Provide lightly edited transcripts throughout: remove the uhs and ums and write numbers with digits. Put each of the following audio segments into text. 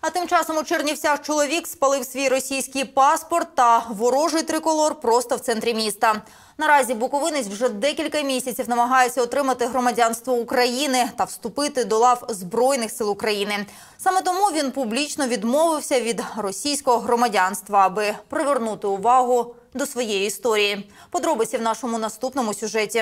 А тим часом у Чернівцях чоловік спалив свій російський паспорт та ворожий триколор просто в центрі міста. Наразі буковинець вже декілька місяців намагається отримати громадянство України та вступити до лав Збройних сил України. Саме тому він публічно відмовився від російського громадянства, аби привернути увагу до своєї історії. Подробиці в нашому наступному сюжеті.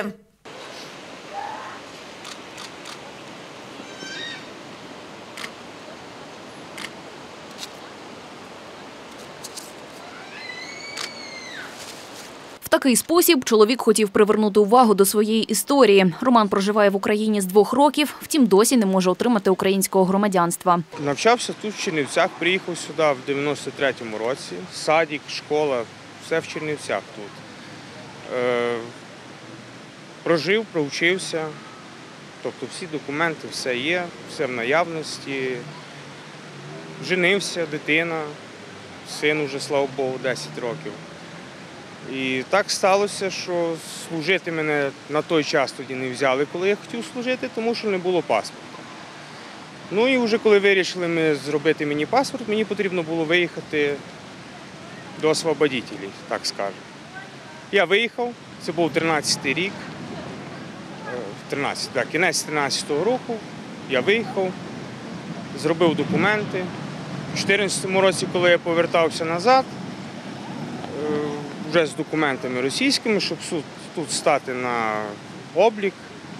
В такий спосіб чоловік хотів привернути увагу до своєї історії. Роман проживає в Україні з 2 років, втім досі не може отримати українського громадянства. Навчався тут в Чернівцях, приїхав сюди в 93-му році. Садик, школа, все в Чернівцях тут. Прожив, провчився, тобто всі документи, все є, все в наявності. Женився, дитина, син уже, слава Богу, 10 років. І так сталося, що служити мене на той час тоді не взяли, коли я хотів служити, тому що не було паспорта. Ну і вже коли вирішили ми зробити мені паспорт, мені потрібно було виїхати до освободителів, так скажемо. Я виїхав, це був 13-й рік, кінець 13-го року, я виїхав, зробив документи. У 2014 році, коли я повертався назад, вже з документами російськими, щоб тут стати на облік,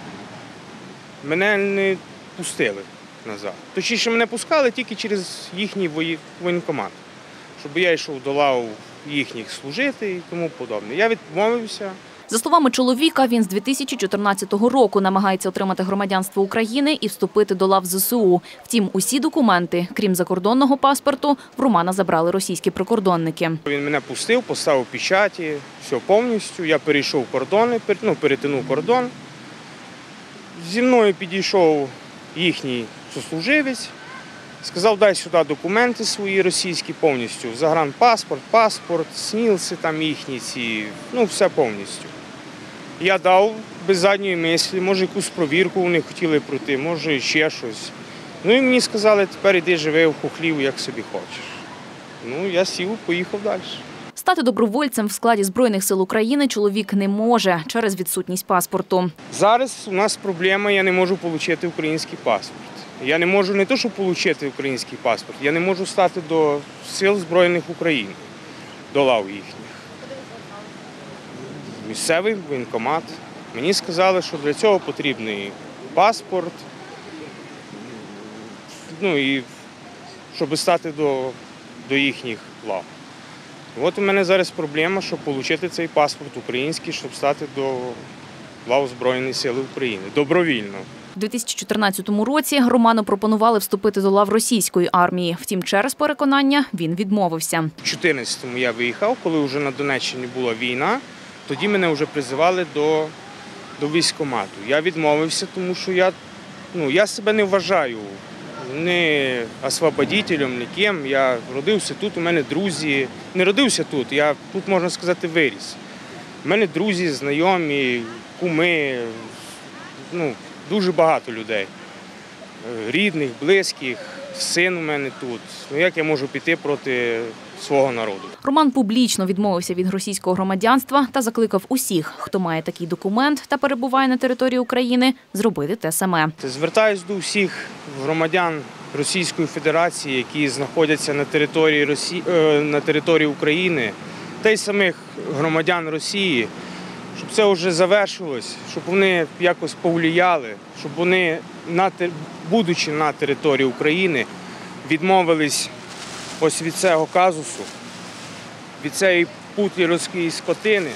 мене не пустили назад. Точніше, мене пускали тільки через їхній воєнкомат, щоб я йшов до лав їхніх служити і тому подобне. Я відмовився. За словами чоловіка, він з 2014 року намагається отримати громадянство України і вступити до лав ЗСУ. Втім, усі документи, крім закордонного паспорту, в Романа забрали російські прикордонники. Він мене пустив, поставив печаті, все повністю. Я перейшов кордони, перетинув кордон. Зі мною підійшов їхній сослуживець, сказав, дай сюди документи свої російські повністю, загранпаспорт, паспорт, снілси там їхні ці, все повністю. Я дав без задньої мислі, може якусь провірку вони хотіли пройти, може ще щось. Ну і мені сказали, тепер іди живи в хохлів, як собі хочеш. Ну, я сів, поїхав далі. Стати добровольцем в складі Збройних сил України чоловік не може через відсутність паспорту. Зараз у нас проблема, я не можу отримати український паспорт. Я не можу не то, щоб отримати український паспорт, я не можу стати до Сил Збройних України, до лав їхніх. Місцевий воєнкомат. Мені сказали, що для цього потрібний паспорт, і щоб стати до їхніх лав. От у мене зараз проблема, щоб отримати цей паспорт український, щоб стати до лав Збройних сил України добровільно. У 2014 році Роману пропонували вступити до лав російської армії. Втім, через переконання він відмовився. У 2014-му я виїхав, коли вже на Донеччині була війна, тоді мене вже призивали до військкомату. Я відмовився, тому що я себе не вважаю ні освободителем, ні ким. Я родився тут, у мене друзі. Не родився тут, я тут, можна сказати, виріс. У мене друзі, знайомі, куми, дуже багато людей. Рідних, близьких, син у мене тут. Як я можу піти проти свого народу? Роман публічно відмовився від російського громадянства та закликав усіх, хто має такий документ та перебуває на території України, зробити те саме. Звертаюсь до всіх громадян Російської Федерації, які знаходяться на території України, та й самих громадян Росії, щоб це вже завершилось, щоб вони якось повлияли, щоб вони, будучи на території України, відмовились ось від цього казусу, від цієї путлерівської скотини.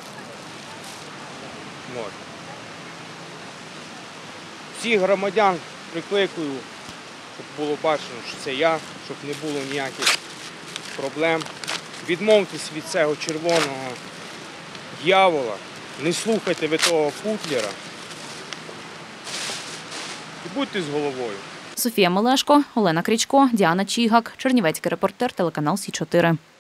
Всіх громадян прикликаю, щоб було бачено, що це я, щоб не було ніяких проблем. Відмовтесь від цього червоного дьявола, не слухайте ви того путлера і будьте з головою. Софія Мелешко, Олена Крічко, Діана Чігак, Чернівецький репортер, телеканал Сі 4.